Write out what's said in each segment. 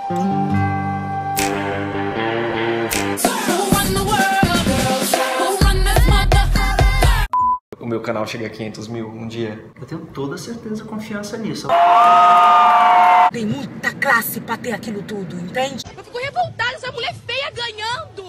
O meu canal chega a 500 mil um dia. Eu tenho toda certeza e confiança nisso. Tem muita classe pra ter aquilo tudo, entende? Eu fico revoltada, essa mulher feia ganhando!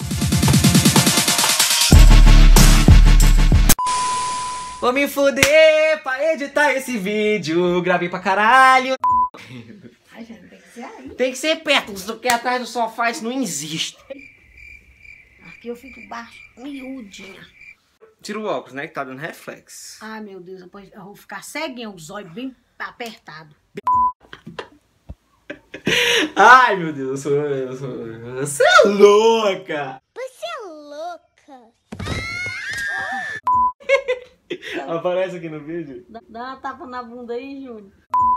Vou me fuder pra editar esse vídeo. Gravei pra caralho. Ai, gente, tem que ser aí. Tem que ser perto, do que atrás do sofá isso não existe. Aqui eu fico baixo, miudinha. Tira o óculos, né, que tá dando reflexo. Ai, meu Deus, depois eu vou ficar ceguinha, os olhos bem apertados. Ai, meu Deus, você é louca. Você é louca! Aparece aqui no vídeo. Dá uma tapa na bunda aí, Júnior.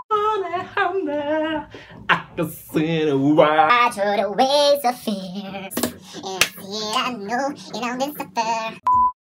I threw away the fears. And yet I know you don't disappear.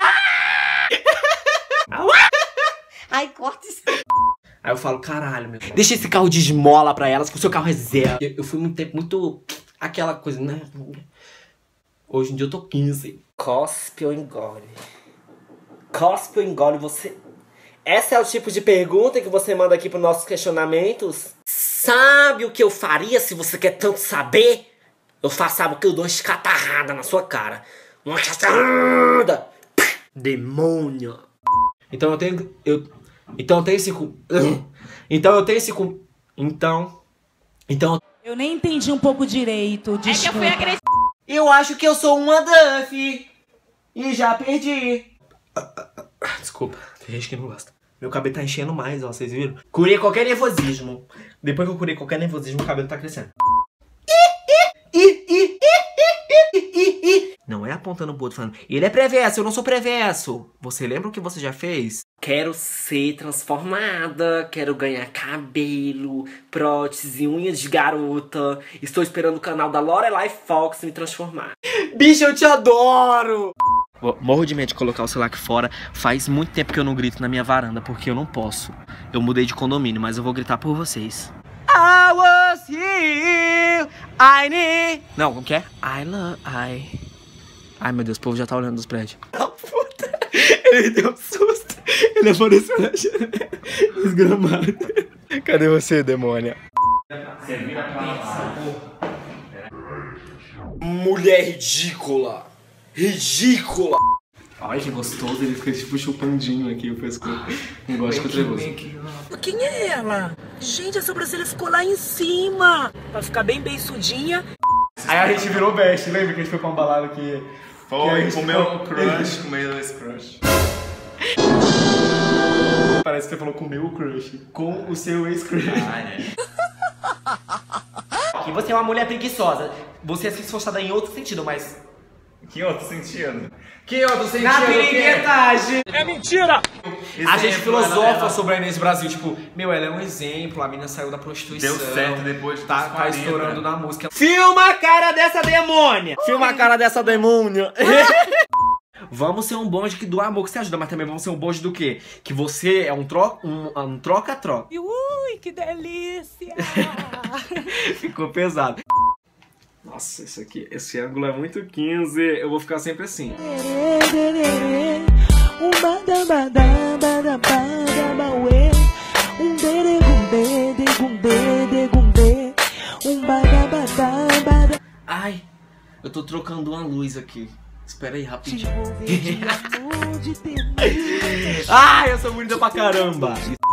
Ai, corta isso. Aí eu falo, caralho, meu. Deixa esse carro de esmola pra elas, que o seu carro é zero. Eu fui muito tempo, muito... aquela coisa, né? Hoje em dia eu tô 15. Cospe ou engole? Cospe ou engole você... Essa é o tipo de pergunta que você manda aqui pros nossos questionamentos? Sabe o que eu faria se você quer tanto saber? Eu faço, sabe o que? Eu dou uma escatarrada na sua cara. Uma escatarrada! Demônio! Então eu tenho esse... Eu nem entendi um pouco direito, desculpa. É que eu fui agressiva. Eu acho que eu sou uma Duff. E já perdi. Desculpa, tem gente que não gosta. Meu cabelo tá enchendo mais, ó, vocês viram? Curei qualquer nervosismo. Depois que eu curei qualquer nervosismo, o cabelo tá crescendo. Não é apontando pro outro falando, ele é preverso, eu não sou preverso. Você lembra o que você já fez? Quero ser transformada, quero ganhar cabelo, prótese, unhas de garota. Estou esperando o canal da Lorelai Fox me transformar. Bicho, eu te adoro! Morro de medo de colocar o celular aqui fora. Faz muito tempo que eu não grito na minha varanda, porque eu não posso. Eu mudei de condomínio, mas eu vou gritar por vocês. I was here, I need... Não, como que é? Ai, meu Deus, o povo já tá olhando dos prédios. Ah, puta! Ele deu um susto. Ele apareceu na janela. Desgramado. Cadê você, demônia? Mulher ridícula! Ridícula! Ai, que gostoso. Ele fica tipo chupandinho aqui o pescoço. Não gosto de trevoso. Quem é ela? Gente, a sobrancelha ficou lá em cima. Pra ficar bem beiçudinha. Aí a gente virou best, lembra que a gente foi pra uma balada que... Foi, comeu um crush, comeu esse crush. Parece que você falou comeu o crush com o seu ex-crush. Que você é uma mulher preguiçosa. Você é esforçada em outro sentido, mas... Que outro sentido? Que outro sentido? Na piriguetagem! É mentira! A gente filosofa sobre a Inês Brasil, tipo, meu, ela é um exemplo, a menina saiu da prostituição. Deu certo depois de tá estourando na música. Filma a cara dessa demônia! Filma a cara dessa demônia! Vamos ser um bonde do amor que se ajuda, mas também vamos ser um bonde do quê? Que você é um troca-troca. Ui, que delícia! Ficou pesado. Nossa, esse ângulo é muito 15. Eu vou ficar sempre assim. Ai, eu tô trocando uma luz aqui. Espera aí, rapidinho. Ai, eu sou bonita pra caramba.